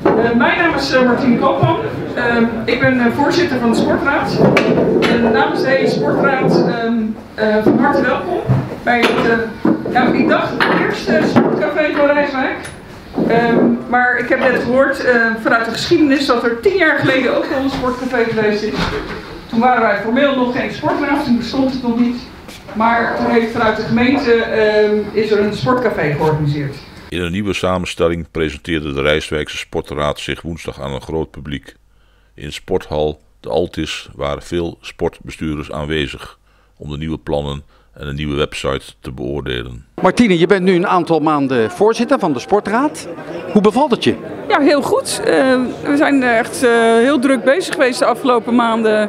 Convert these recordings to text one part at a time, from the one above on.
Mijn naam is Martine Koopman. Ik ben voorzitter van de Sportraad. En namens de hele Sportraad van harte welkom bij het, ik dacht het eerste sportcafé van Rijswijk. Maar ik heb net gehoord vanuit de geschiedenis dat er 10 jaar geleden ook al een sportcafé geweest is. Toen waren wij formeel nog geen sportraad, toen bestond het nog niet. Maar toen heeft vanuit de gemeente is er een sportcafé georganiseerd. In een nieuwe samenstelling presenteerde de Rijswijkse Sportraad zich woensdag aan een groot publiek. In sporthal De Altis waren veel sportbestuurders aanwezig om de nieuwe plannen en een nieuwe website te beoordelen. Martine, je bent nu een aantal maanden voorzitter van de Sportraad. Hoe bevalt het je? Ja, heel goed. We zijn echt heel druk bezig geweest de afgelopen maanden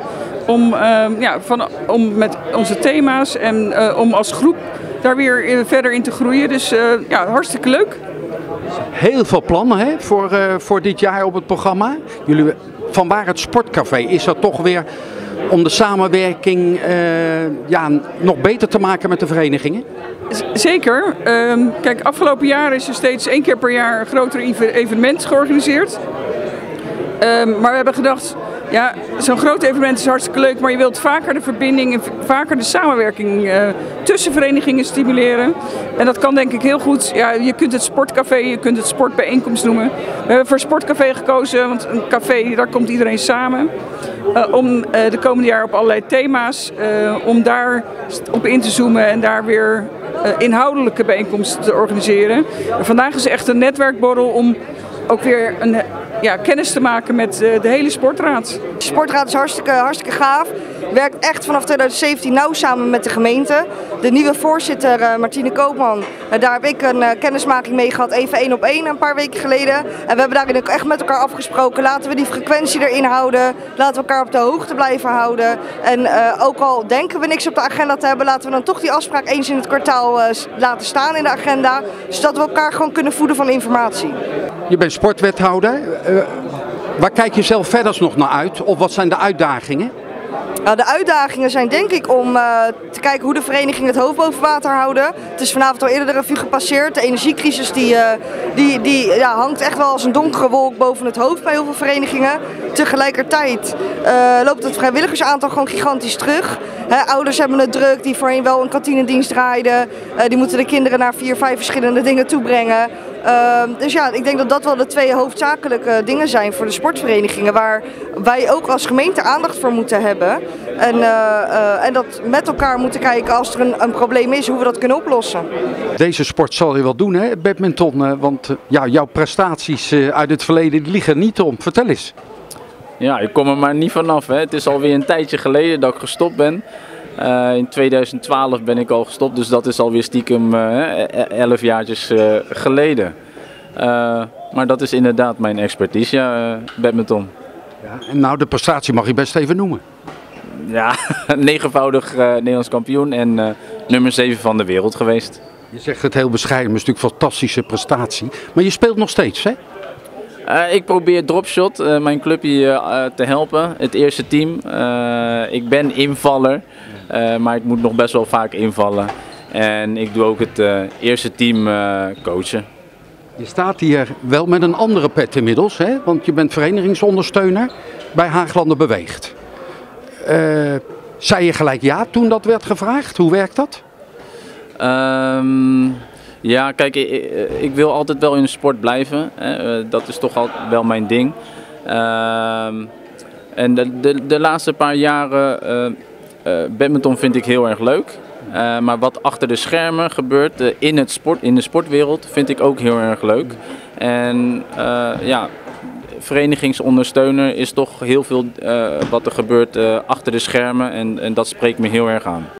om met onze thema's en om als groep daar weer verder in te groeien. Dus hartstikke leuk. Heel veel plannen hè, voor dit jaar op het programma. Vanwaar het sportcafé? Is dat toch weer om de samenwerking nog beter te maken met de verenigingen? Zeker. Kijk, afgelopen jaar is er steeds 1 keer per jaar een groter evenement georganiseerd. Maar we hebben gedacht, ja, zo'n groot evenement is hartstikke leuk, maar je wilt vaker de verbinding en vaker de samenwerking tussen verenigingen stimuleren. En dat kan denk ik heel goed. Ja, je kunt het sportcafé, je kunt het sportbijeenkomst noemen. We hebben voor sportcafé gekozen, want een café, daar komt iedereen samen. Om de komende jaar op allerlei thema's, om daar op in te zoomen en daar weer inhoudelijke bijeenkomsten te organiseren. En vandaag is echt een netwerkborrel om ook weer kennis te maken met de hele Sportraad. De Sportraad is hartstikke gaaf. Werkt echt vanaf 2017 nauw samen met de gemeente. De nieuwe voorzitter Martine Koopman, daar heb ik een kennismaking mee gehad, even 1 op 1 een paar weken geleden. En we hebben daarin ook echt met elkaar afgesproken, laten we die frequentie erin houden, laten we elkaar op de hoogte blijven houden. En ook al denken we niks op de agenda te hebben, laten we dan toch die afspraak eens in het kwartaal laten staan in de agenda. Zodat we elkaar gewoon kunnen voeden van informatie. Je bent sportwethouder. Waar kijk je zelf verder nog naar uit? Of wat zijn de uitdagingen? Nou, de uitdagingen zijn denk ik om te kijken hoe de verenigingen het hoofd boven water houden. Het is vanavond al eerder de revue gepasseerd. De energiecrisis die hangt echt wel als een donkere wolk boven het hoofd bij heel veel verenigingen. Tegelijkertijd loopt het vrijwilligersaantal gewoon gigantisch terug. Ouders hebben het druk die voorheen wel een kantinedienst draaiden. Die moeten de kinderen naar 4, 5 verschillende dingen toebrengen. Dus ja, ik denk dat dat wel de 2 hoofdzakelijke dingen zijn voor de sportverenigingen. Waar wij ook als gemeente aandacht voor moeten hebben. En dat met elkaar moeten kijken als er een probleem is, hoe we dat kunnen oplossen. Deze sport zal je wel doen, hè, badminton. Want jouw prestaties uit het verleden liggen niet om. Vertel eens. Ja, ik kom er maar niet vanaf. Hè. Het is alweer een tijdje geleden dat ik gestopt ben. In 2012 ben ik al gestopt, dus dat is alweer stiekem 11 jaartjes geleden. Maar dat is inderdaad mijn expertise, badminton. Ja, en nou, de prestatie mag je best even noemen. Ja, 9-voudig Nederlands kampioen en nummer 7 van de wereld geweest. Je zegt het heel bescheiden, maar het is natuurlijk een fantastische prestatie. Maar je speelt nog steeds, hè? Ik probeer Dropshot, mijn clubje, te helpen, het eerste team. Ik ben invaller, maar ik moet nog best wel vaak invallen. En ik doe ook het eerste team coachen. Je staat hier wel met een andere pet inmiddels, hè? Want je bent verenigingsondersteuner bij Haaglanden Beweegt. Zei je gelijk ja toen dat werd gevraagd? Hoe werkt dat? Ja, kijk, ik wil altijd wel in de sport blijven. Dat is toch altijd wel mijn ding. En de laatste paar jaren, badminton vind ik heel erg leuk. Maar wat achter de schermen gebeurt in de sportwereld vind ik ook heel erg leuk. En verenigingsondersteuner is toch heel veel wat er gebeurt achter de schermen en dat spreekt me heel erg aan.